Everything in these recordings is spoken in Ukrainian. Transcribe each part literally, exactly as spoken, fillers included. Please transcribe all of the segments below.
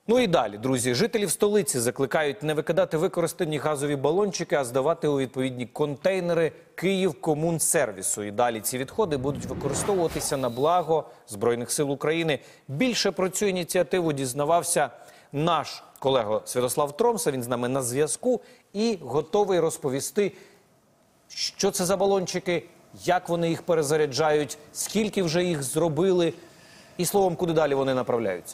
Ну і далі, друзі, жителів столиці закликають не викидати використані газові балончики, а здавати у відповідні контейнери Київкомунсервісу. І далі ці відходи будуть використовуватися на благо Збройних сил України. Більше про цю ініціативу дізнавався наш колега Святослав Тромса. Він з нами на зв'язку і готовий розповісти, що це за балончики, як вони їх перезаряджають, скільки вже їх зробили і, словом, куди далі вони направляються.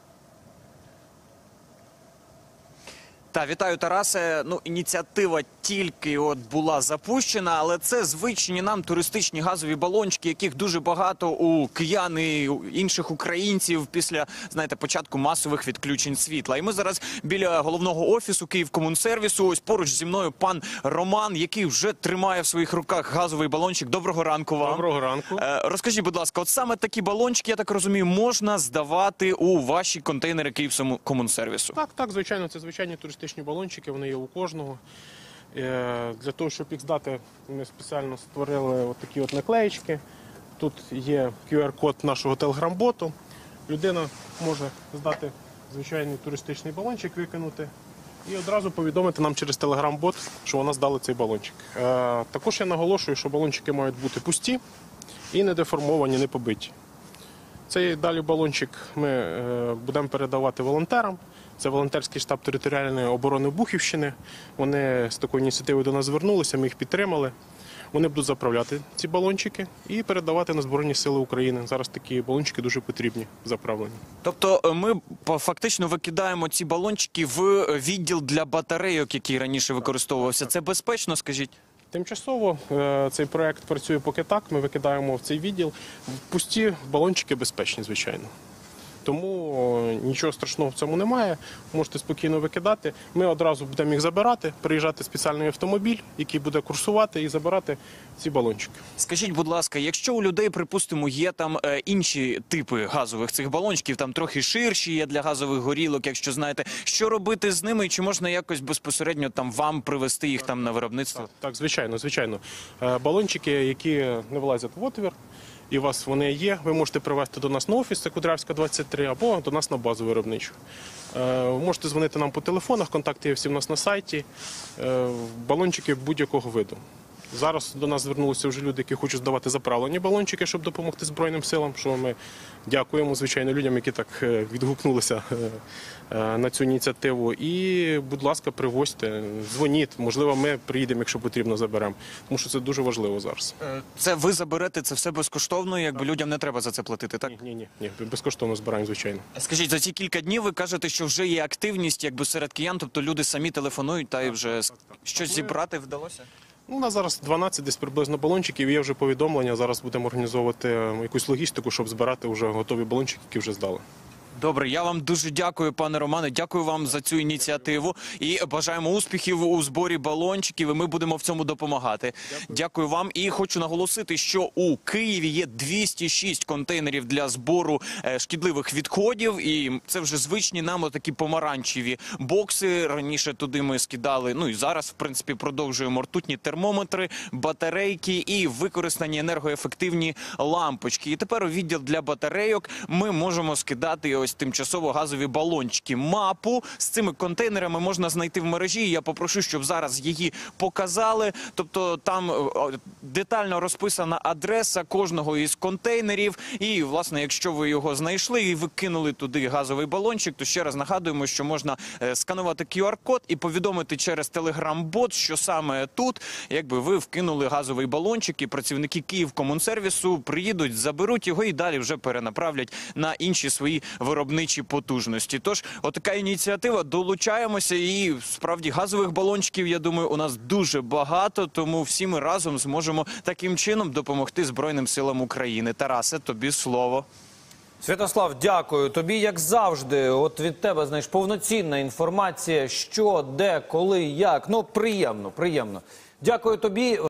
Та, вітаю, Тарасе. Ну, ініціатива тільки от була запущена, але це звичні нам туристичні газові балончики, яких дуже багато у киян і у інших українців після, знаєте, початку масових відключень світла. І ми зараз біля головного офісу Київкомунсервісу. Ось поруч зі мною пан Роман, який вже тримає в своїх руках газовий балончик. Доброго ранку вам. Доброго ранку. Е, розкажіть, будь ласка, от саме такі балончики, я так розумію, можна здавати у ваші контейнери Київкомунсервісу? Так, так, звичайно, це звичайні туристичні балончики, вони є у кожного. Е, для того, щоб їх здати, ми спеціально створили от такі от наклеєчки. Тут є кю ар-код нашого телеграм-боту. Людина може здати звичайний туристичний балончик, викинути і одразу повідомити нам через телеграм-бот, що вона здала цей балончик. Е, також я наголошую, що балончики мають бути пусті і не деформовані, не побиті. Цей далі балончик ми е, будемо передавати волонтерам. Це волонтерський штаб територіальної оборони Бухівщини. Вони з такою ініціативою до нас звернулися, ми їх підтримали. Вони будуть заправляти ці балончики і передавати на Збройні Сили України. Зараз такі балончики дуже потрібні, заправлені. Тобто ми фактично викидаємо ці балончики в відділ для батарейок, який раніше використовувався. Це безпечно, скажіть? Тимчасово цей проєкт працює поки так, ми викидаємо в цей відділ. Пусті балончики безпечні, звичайно. Тому нічого страшного в цьому немає, можете спокійно викидати. Ми одразу будемо їх забирати, приїжджати спеціальний автомобіль, який буде курсувати і забирати ці балончики. Скажіть, будь ласка, якщо у людей, припустимо, є там е, інші типи газових цих балончиків, там трохи ширші є для газових горілок, якщо знаєте, що робити з ними, і чи можна якось безпосередньо там вам привезти їх там на виробництво? Так, так, звичайно, звичайно. Балончики, які не влазять в отвір, і у вас вони є, ви можете привезти до нас на офіс, це Кудрявська, двадцять три, або до нас на базу виробничу. Ви можете дзвонити нам по телефонах, контакти є всі у нас на сайті, балончики будь-якого виду. Зараз до нас звернулися вже люди, які хочуть здавати заправлені балончики, щоб допомогти Збройним силам, що ми дякуємо, звичайно, людям, які так відгукнулися на цю ініціативу. І, будь ласка, привозьте, дзвоніть, можливо, ми приїдемо, якщо потрібно, заберемо, тому що це дуже важливо зараз. Це ви заберете, це все безкоштовно, якби людям не треба за це платити, так? Ні, ні, ні, безкоштовно збираємо, звичайно. Скажіть, за ці кілька днів ви кажете, що вже є активність якби серед киян, тобто люди самі телефонують та й вже щось зібрати вдалося? Ну, у нас зараз дванадцять десь приблизно балончиків, є вже повідомлення, зараз будемо організовувати якусь логістику, щоб збирати вже готові балончики, які вже здали. Добре, я вам дуже дякую, пане Романе, дякую вам за цю ініціативу і бажаємо успіхів у зборі балончиків, і ми будемо в цьому допомагати. Дякую, дякую вам. І хочу наголосити, що у Києві є двісті шість контейнерів для збору шкідливих відходів, і це вже звичні нам отакі помаранчеві бокси. Раніше туди ми скидали, ну і зараз, в принципі, продовжуємо ртутні термометри, батарейки і використані енергоефективні лампочки. І тепер у відділ для батарейок ми можемо скидати ось тимчасово газові балончики. Мапу з цими контейнерами можна знайти в мережі. Я попрошу, щоб зараз її показали. Тобто там детально розписана адреса кожного із контейнерів. І, власне, якщо ви його знайшли і викинули туди газовий балончик, то ще раз нагадуємо, що можна сканувати кю ар-код і повідомити через телеграм-бот, що саме тут, якби ви вкинули газовий балончик, і працівники Київкомунсервісу приїдуть, заберуть його і далі вже перенаправлять на інші свої виробничі потужності. Тож, отака ініціатива, долучаємося, і справді газових балончиків, я думаю, у нас дуже багато, тому всі ми разом зможемо таким чином допомогти Збройним силам України. Тарасе, тобі слово. Святослав, дякую. Тобі, як завжди, от від тебе, знаєш, повноцінна інформація, що, де, коли, як. Ну, приємно, приємно. Дякую тобі.